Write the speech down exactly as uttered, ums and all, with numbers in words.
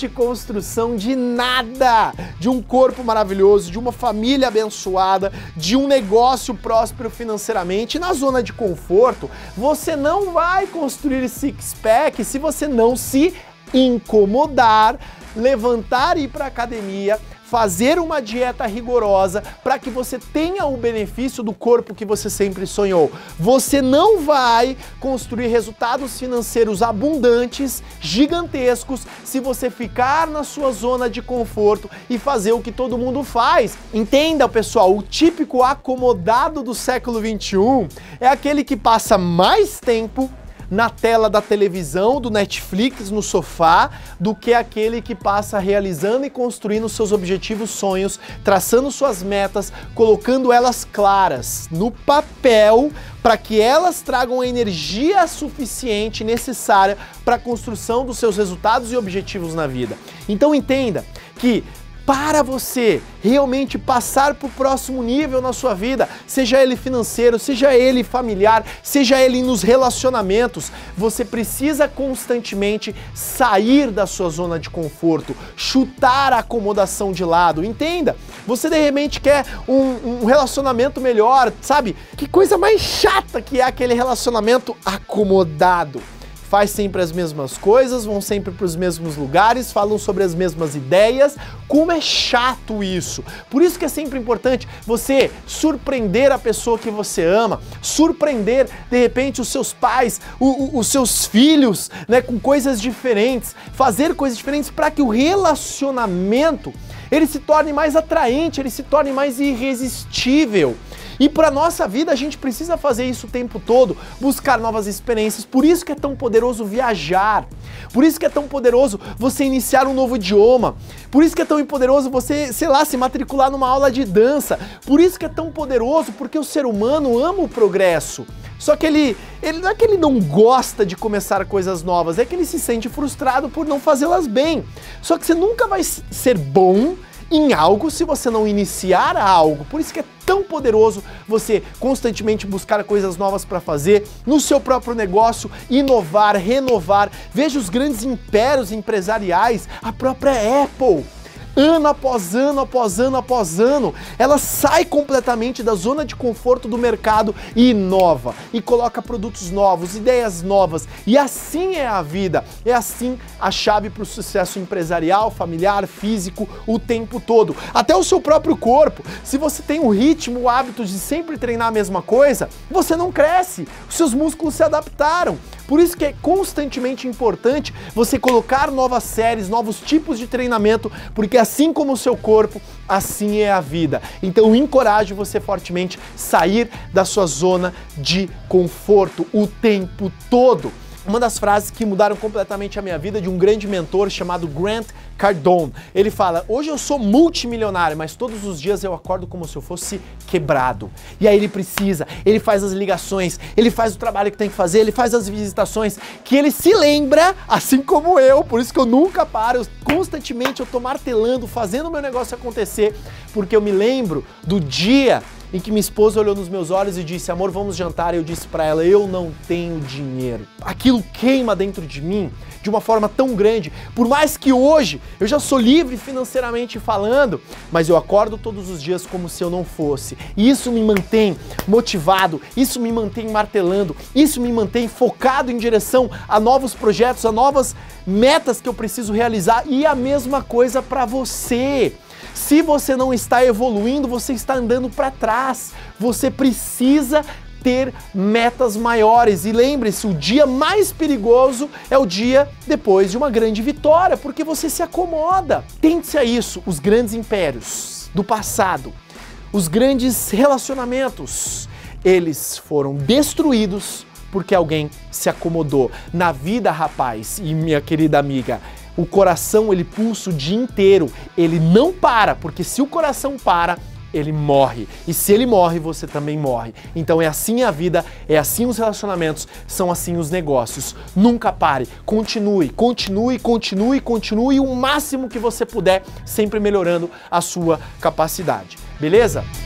existe construção de nada, de um corpo maravilhoso, de uma família abençoada, de um negócio próspero financeiramente. E na zona de conforto, você não vai construir six-pack se você não se incomodar, levantar e ir para a academia, fazer uma dieta rigorosa para que você tenha o benefício do corpo que você sempre sonhou. Você não vai construir resultados financeiros abundantes, gigantescos, se você ficar na sua zona de conforto e fazer o que todo mundo faz. Entenda, pessoal, o típico acomodado do século vinte e um é aquele que passa mais tempo na tela da televisão, do Netflix, no sofá, do que aquele que passa realizando e construindo seus objetivos, sonhos, traçando suas metas, colocando elas claras no papel para que elas tragam a energia suficiente necessária para a construção dos seus resultados e objetivos na vida. Então entenda que para você realmente passar para o próximo nível na sua vida, seja ele financeiro, seja ele familiar, seja ele nos relacionamentos, você precisa constantemente sair da sua zona de conforto, chutar a acomodação de lado. Entenda, você de repente quer um, um relacionamento melhor, sabe? Que coisa mais chata que é aquele relacionamento acomodado. Faz sempre as mesmas coisas, vão sempre para os mesmos lugares, falam sobre as mesmas ideias. Como é chato isso! Por isso que é sempre importante você surpreender a pessoa que você ama, surpreender, de repente, os seus pais, o, o, os seus filhos, né, com coisas diferentes, fazer coisas diferentes para que o relacionamento ele se torne mais atraente, ele se torne mais irresistível. E para nossa vida a gente precisa fazer isso o tempo todo, buscar novas experiências. Por isso que é tão poderoso viajar, por isso que é tão poderoso você iniciar um novo idioma, por isso que é tão poderoso você, sei lá, se matricular numa aula de dança, por isso que é tão poderoso, porque o ser humano ama o progresso. Só que ele, ele não é que ele não gosta de começar coisas novas, é que ele se sente frustrado por não fazê-las bem. Só que você nunca vai ser bom em algo se você não iniciar algo. Por isso que é tão poderoso você constantemente buscar coisas novas para fazer no seu próprio negócio, inovar, renovar. Veja os grandes impérios empresariais, a própria Apple. Ano após ano, após ano, após ano, ela sai completamente da zona de conforto do mercado e inova, e coloca produtos novos, ideias novas, e assim é a vida, é assim a chave para o sucesso empresarial, familiar, físico, o tempo todo. Até o seu próprio corpo, se você tem o ritmo, o hábito de sempre treinar a mesma coisa, você não cresce, os seus músculos se adaptaram. Por isso que é constantemente importante você colocar novas séries, novos tipos de treinamento, porque assim como o seu corpo, assim é a vida. Então eu encorajo você fortemente sair da sua zona de conforto o tempo todo. Uma das frases que mudaram completamente a minha vida de um grande mentor chamado Grant Cardone. Ele fala: hoje eu sou multimilionário, mas todos os dias eu acordo como se eu fosse quebrado. E aí ele precisa, ele faz as ligações, ele faz o trabalho que tem que fazer, ele faz as visitações, que ele se lembra, assim como eu, por isso que eu nunca paro, eu, constantemente eu tô martelando, fazendo o meu negócio acontecer, porque eu me lembro do dia em que minha esposa olhou nos meus olhos e disse: amor, vamos jantar. E eu disse para ela: eu não tenho dinheiro. Aquilo queima dentro de mim de uma forma tão grande, por mais que hoje eu já sou livre financeiramente falando, mas eu acordo todos os dias como se eu não fosse. E isso me mantém motivado, isso me mantém martelando, isso me mantém focado em direção a novos projetos, a novas metas que eu preciso realizar. E a mesma coisa para você. Se você não está evoluindo, você está andando para trás. Você precisa ter metas maiores. E lembre-se, o dia mais perigoso é o dia depois de uma grande vitória, porque você se acomoda. Tente-se a isso. Os grandes impérios do passado, os grandes relacionamentos, eles foram destruídos porque alguém se acomodou. Na vida, rapaz e minha querida amiga, o coração, ele pulsa o dia inteiro, ele não para, porque se o coração para, ele morre. E se ele morre, você também morre. Então é assim a vida, é assim os relacionamentos, são assim os negócios. Nunca pare, continue, continue, continue, continue o máximo que você puder, sempre melhorando a sua capacidade. Beleza?